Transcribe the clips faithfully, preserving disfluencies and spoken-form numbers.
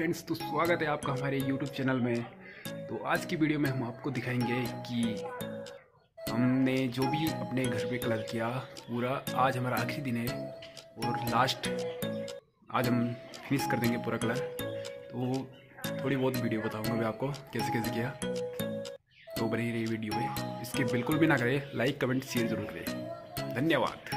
Friends, तो स्वागत है आपका हमारे यूट्यूब चैनल में। तो आज की वीडियो में हम आपको दिखाएंगे कि हमने जो भी अपने घर पे कलर किया पूरा, आज हमारा आखिरी दिन है और लास्ट आज हम फिनिश कर देंगे पूरा कलर। तो थोड़ी बहुत वीडियो बताऊंगा मैं आपको कैसे कैसे किया, तो बनी रही वीडियो में। इसके बिल्कुल भी ना करें, लाइक कमेंट शेयर जरूर करें। धन्यवाद।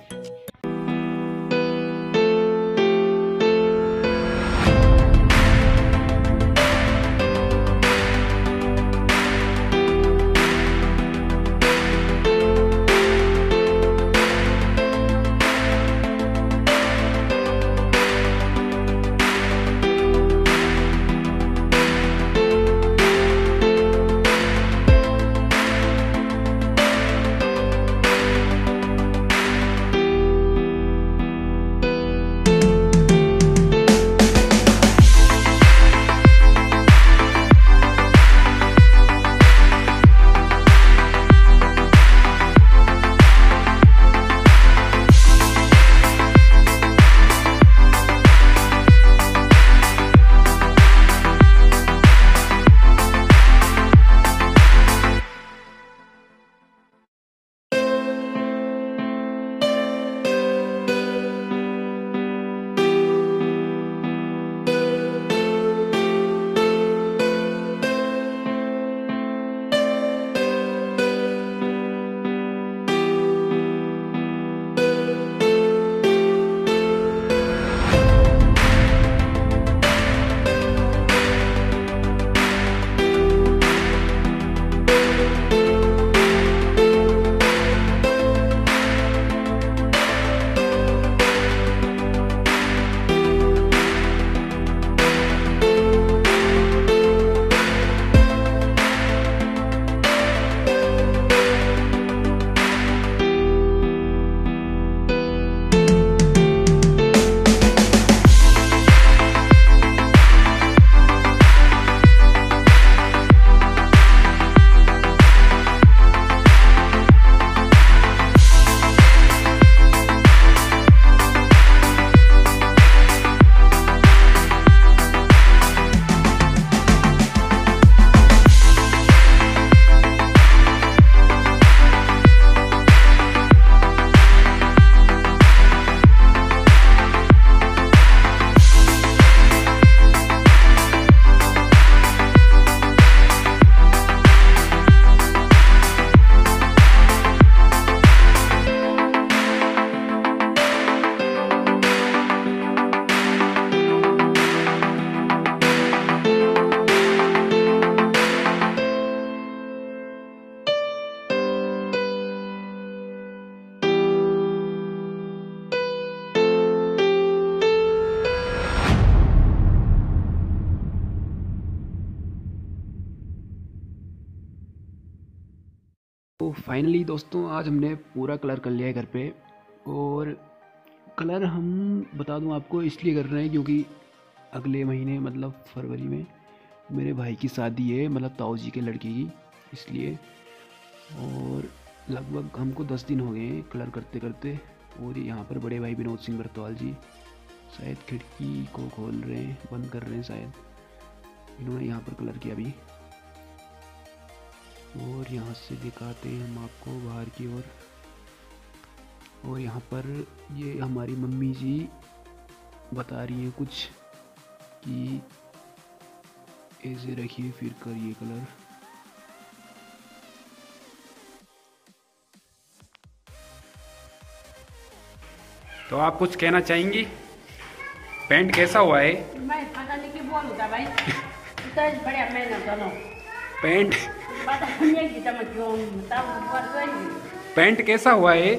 तो फाइनली दोस्तों, आज हमने पूरा कलर कर लिया है घर पे। और कलर हम बता दूं आपको इसलिए कर रहे हैं क्योंकि अगले महीने मतलब फरवरी में मेरे भाई की शादी है, मतलब ताऊ जी के लड़की की, इसलिए। और लगभग हमको दस दिन हो गए हैं कलर करते करते। और यहाँ पर बड़े भाई विनोद सिंह बरतवाल जी शायद खिड़की को खोल रहे हैं, बंद कर रहे हैं शायद। इन्होंने यहाँ पर कलर किया अभी। और यहाँ से दिखाते हैं हम आपको बाहर की ओर। और, और यहाँ पर ये हमारी मम्मी जी बता रही हैं कुछ कि ऐसे रखिए फिर करिए कलर। तो आप कुछ कहना चाहेंगी? पेंट कैसा हुआ है? मैं पता नहीं कि बोल होता भाई। इतना बढ़िया मेहनत करो। पेंट पता नहीं कि तुम क्यों तब पर कोई पेंट कैसा हुआ है?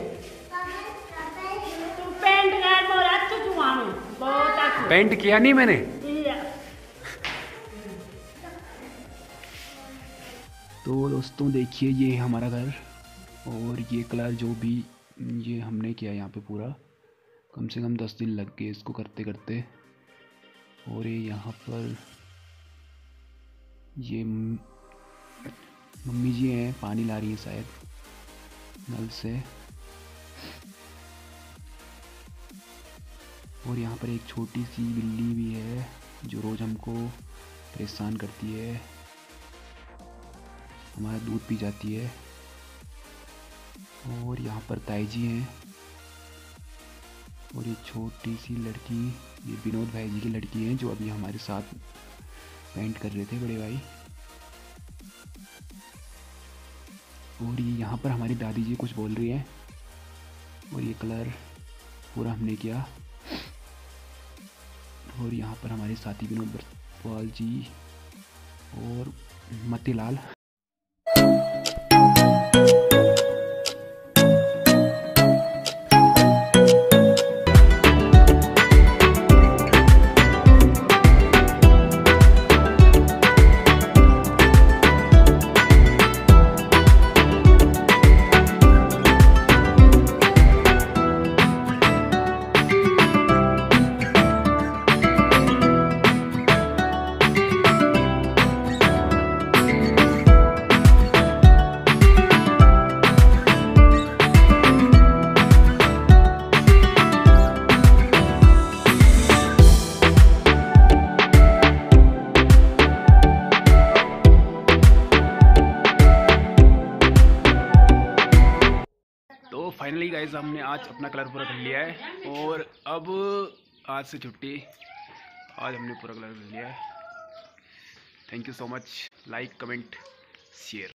तू पेंट कर बोल अच्छो तू आनो बहुत अच्छो। पेंट किया नहीं मैंने। तो दोस्तों देखिए, ये हमारा घर और ये कलर जो भी ये हमने किया यहाँ पे पूरा, कम से कम दस दिन लग गए इसको करते करते। और ये यहाँ पर ये मम्मी जी हैं, पानी ला रही है शायद नल से। और यहाँ पर एक छोटी सी बिल्ली भी है। जो रोज़ हमको परेशान करती है, हमारा दूध पी जाती है। और यहाँ पर ताई जी हैं, और ये छोटी सी लड़की ये विनोद भाई जी की लड़की है, जो अभी हमारे साथ पेंट कर रहे थे बड़े भाई। और ये यहाँ पर हमारी दादी जी कुछ बोल रही हैं। और ये कलर पूरा हमने किया। और यहाँ पर हमारे साथी विनोद बरपाल जी और मतीलाल। तो फाइनली गाइस हमने आज अपना कलर पूरा कर लिया है, और अब आज से छुट्टी। आज हमने पूरा कलर कर लिया है। Thank you so much. Like, comment, share.